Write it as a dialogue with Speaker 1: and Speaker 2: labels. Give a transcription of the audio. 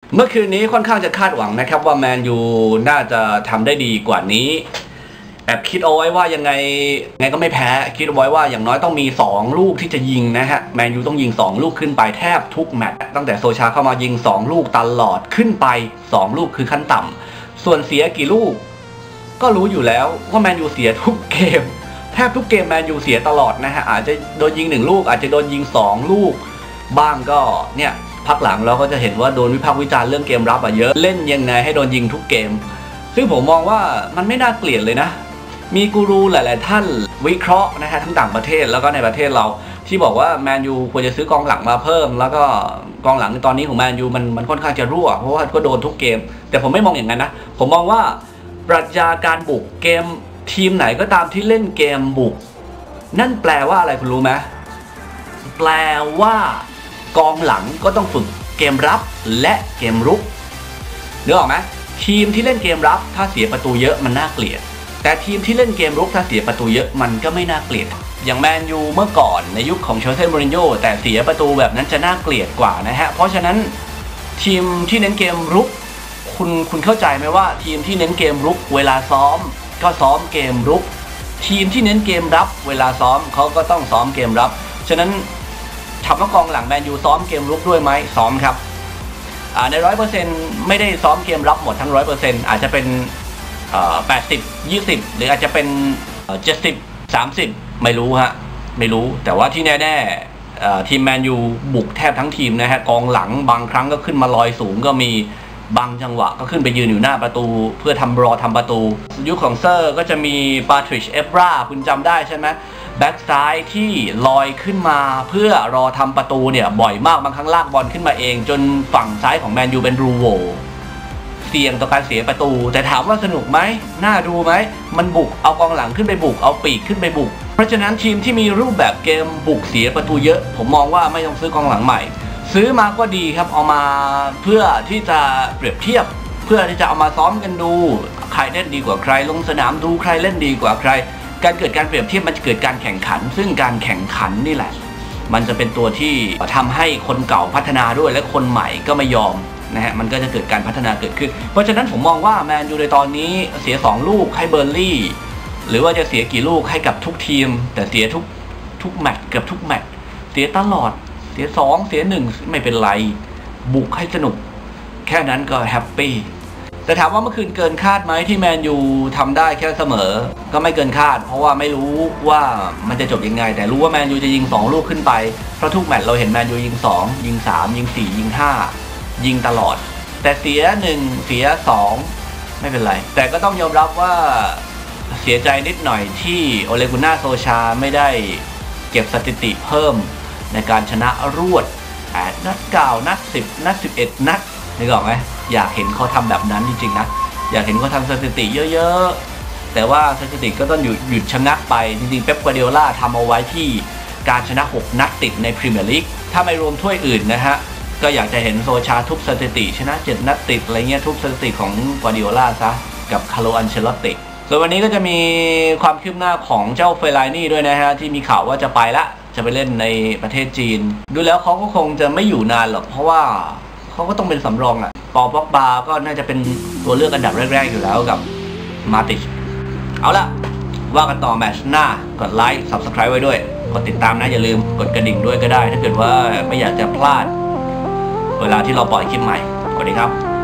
Speaker 1: เมื่อคืนนี้ค่อนข้างจะคาดหวังนะครับว่าแมนยูน่าจะทำได้ดีกว่านี้แอบคิดเอาไว้ว่ายังไงก็ไม่แพ้คิดเอาไว้ว่าอย่างน้อยต้องมี2ลูกที่จะยิงนะฮะแมนยูต้องยิง2ลูกขึ้นไปแทบทุกแมตช์ตั้งแต่โซชาเข้ามายิง2ลูกตลอดขึ้นไป2ลูกคือขั้นต่ำส่วนเสียกี่ลูกก็รู้อยู่แล้วว่าแมนยูเสียทุกเกมแทบทุกเกมแมนยูเสียตลอดนะฮะอาจจะโดนยิง1ลูกอาจจะโดนยิง2ลูกบ้างก็เนี่ยพักหลังเราก็จะเห็นว่าโดนวิพากษ์วิจารณ์เรื่องเกมรับเยอะเล่นยังไงให้โดนยิงทุกเกมซึ่งผมมองว่ามันไม่น่าเกลียดเลยนะมีกูรูหลายๆท่านวิเคราะห์นะฮะทั้งต่างประเทศแล้วก็ในประเทศเราที่บอกว่าแมนยูควรจะซื้อกองหลังมาเพิ่มแล้วก็กองหลังตอนนี้ของแมนยูมันค่อนข้างจะรั่วเพราะว่าก็โดนทุกเกมแต่ผมไม่มองอย่างนั้นนะผมมองว่าปรัชญาการบุกเกมทีมไหนก็ตามที่เล่นเกมบุกนั่นแปลว่าอะไรคุณรู้ไหมแปลว่ากองหลังก็ต้องฝึกเกมรับและเกมรุกนึกออกไหมทีมที่เล่นเกมรับถ้าเสียประตูเยอะมันน่าเกลียดแต่ทีมที่เล่นเกมรุกถ้าเสียประตูเยอะมันก็ไม่น่าเกลียดอย่างแมนยูเมื่อก่อนในยุคของโชเซ่ มูรินโญ่แต่เสียประตูแบบนั้นจะน่าเกลียดกว่านะฮะเพราะฉะนั้นทีมที่เน้นเกมรุกคุณเข้าใจไหมว่าทีมที่เน้นเกมรุกเวลาซ้อมก็ซ้อมเกมรุกทีมที่เน้นเกมรับเวลาซ้อมเขาก็ต้องซ้อมเกมรับฉะนั้นถามว่ากองหลังแมนยูซ้อมเกมรุกด้วยไหมซ้อมครับใน 100% ไม่ได้ซ้อมเกมรับหมดทั้ง 100% อาจจะเป็น80 20หรืออาจจะเป็น70 30ไม่รู้ฮะไม่รู้แต่ว่าที่แน่ๆทีมแมนยูบุกแทบทั้งทีมนะฮะกองหลังบางครั้งก็ขึ้นมาลอยสูงก็มีบางจังหวะก็ขึ้นไปยืนอยู่หน้าประตูเพื่อทำประตูยุคของเซอร์ก็จะมีปาทริช เอฟราคุณจำได้ใช่ไหมแบ็กซ้ายที่ลอยขึ้นมาเพื่อรอทำประตูเนี่ยบ่อยมากบางครั้งลากบอลขึ้นมาเองจนฝั่งซ้ายของแมนยูเป็นรูโหว่เสี่ยงต่อการเสียประตูแต่ถามว่าสนุกไหมน่าดูไหมมันบุกเอากองหลังขึ้นไปบุกเอาปีกขึ้นไปบุกเพราะฉะนั้นทีมที่มีรูปแบบเกมบุกเสียประตูเยอะผมมองว่าไม่ต้องซื้อกองหลังใหม่ซื้อมาก็ดีครับเอามาเพื่อที่จะเปรียบเทียบเพื่อที่จะเอามาซ้อมกันดูใครเล่นดีกว่าใครลงสนามดูใครเล่นดีกว่าใครการเกิดการเปรียบเทียบมันจะเกิดการแข่งขันซึ่งการแข่งขันนี่แหละมันจะเป็นตัวที่ทำให้คนเก่าพัฒนาด้วยและคนใหม่ก็ไม่ยอมนะฮะมันก็จะเกิดการพัฒนาเกิดขึ้นเพราะฉะนั้นผมมองว่าแมนยูในตอนนี้เสีย2ลูกให้เบอร์ลี่หรือว่าจะเสียกี่ลูกให้กับทุกทีมแต่เสียทุกแมตช์เกือบทุกแมตช์เสียตลอดเสีย2เสีย1ไม่เป็นไรบุกให้สนุกแค่นั้นก็แฮปปี้แต่ถามว่าเมื่อคืนเกินคาดไหมที่แมนยูทำได้แค่เสมอก็ไม่เกินคาดเพราะว่าไม่รู้ว่ามันจะจบยังไงแต่รู้ว่าแมนยูจะยิง2ลูกขึ้นไปเพราะทุกแมตช์เราเห็นแมนยูยิง2ยิง3ยิง4ยิง5ยิงตลอดแต่เสีย1เสีย2ไม่เป็นไรแต่ก็ต้องยอมรับว่าเสียใจนิดหน่อยที่โอเลกุน่าโซชาไม่ได้เก็บสถิติเพิ่มในการชนะรวด8นัด9นัด10นัด11นัดนึกออกไหมอยากเห็นเขาทำแบบนั้นจริงๆนะอยากเห็นเขาทำสถิติเยอะๆแต่ว่าสถิติก็ต้องหยุดชะงักไปจริงๆเป๊ป กัวร์ดิโอลาทำเอาไว้ที่การชนะ6นัดติดในพรีเมียร์ลีกถ้าไม่รวมถ้วยอื่นนะฮะก็อยากจะเห็นโซชาทุบสถิติชนะ7นัดติดอะไรเงี้ยทุบสถิติของกัวร์ดิโอลาซะกับคาร์โล อันเชลอตติส่วนวันนี้ก็จะมีความคืบหน้าของเจ้าเฟลานี่ด้วยนะฮะที่มีข่าวว่าจะไปเล่นในประเทศจีนดูแล้วเขาก็คงจะไม่อยู่นานหรอกเพราะว่าเขาก็ต้องเป็นสำรองปอป็อกบาก็น่าจะเป็นตัวเลือกอันดับแรกๆอยู่แล้วกับมาติชเอาละว่ากันต่อแมตช์หน้ากดไลค์ Subscribe ไว้ด้วยกดติดตามนะอย่าลืมกดกระดิ่งด้วยก็ได้ถ้าเกิดว่าไม่อยากจะพลาดเวลาที่เราปล่อยคลิปใหม่สวัสดีครับ